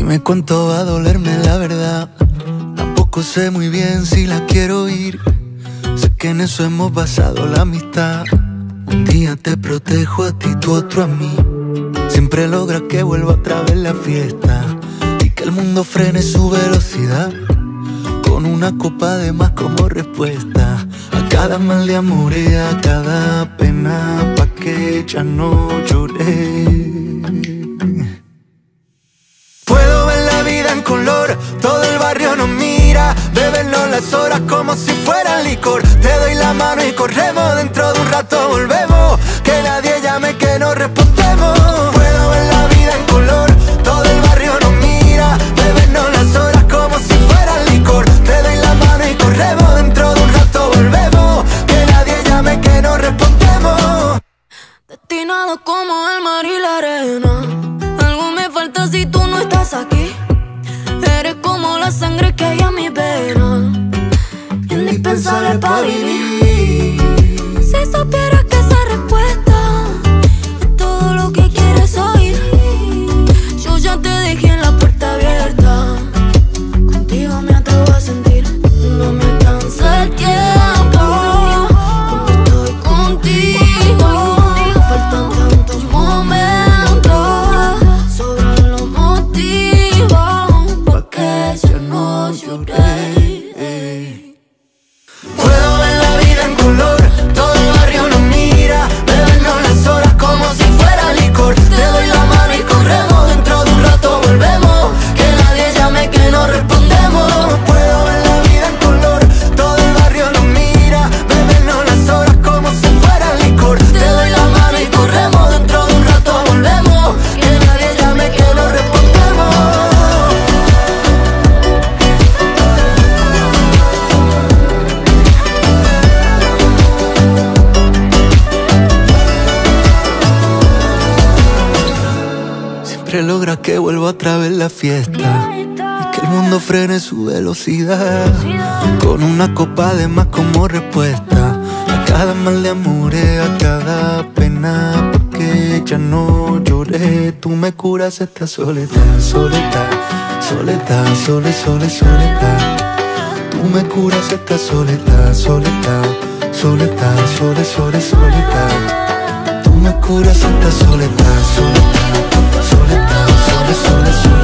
Dime cuánto va a dolerme la verdad. Tampoco sé muy bien si la quiero oír. Sé que en eso hemos basado la amistad. Un día te protejo a ti, tú otro a mí. Siempre logras que vuelva otra vez la fiesta y que el mundo frene su velocidad, con una copa de más como respuesta a cada mal de amor y a cada pena, pa' que ya no lloré. Puedo ver la vida en color, todo el barrio nos mira, bebernos las horas como si fueran licor. Te doy la mano y corremos, dentro de un rato volvemos, que nadie llame que no respondemos. Puedo ver la vida en color, todo el barrio nos mira, bebernos las horas como si fueran licor. Te doy la mano y corremos, dentro de un rato volvemos, que nadie llame que no respondemos. Destinado como el mar y la arena, algo me falta si tú no estás aquí. Eres como la sangre que hay en mi vena, indispensable para vivir. Si supieras que esa respuesta es todo lo que quieres oír, yo ya te dejé en la puerta abierta. Contigo me atrevo a sentir, no me alcanza el tiempo cuando estoy contigo. Faltan tantos momentos, sobran los motivos pa' que ya no lloré. Puedo ver la vida en color, todo el barrio nos mira, bebernos las horas como si fuera licor. Te doy la mano y corremos, dentro de un rato volvemos, que nadie llame que no respondemos. Puedo ver la vida en color, todo el barrio nos mira, bebernos las horas como si fuera licor. Te doy la mano y corremos, dentro de un rato volvemos, que nadie llame que no respondemos. Siempre logra que vuelva otra vez la fiesta y que el mundo frene su velocidad, con una copa de más como respuesta a cada mal de amor, a cada pena, porque ya no lloré. Tú me curas esta soledad, soledad, soledad, soledad. Tú me curas esta soledad, soledad, soledad, soledad. Tú me curas esta soledad, soledad, soledad, soledad.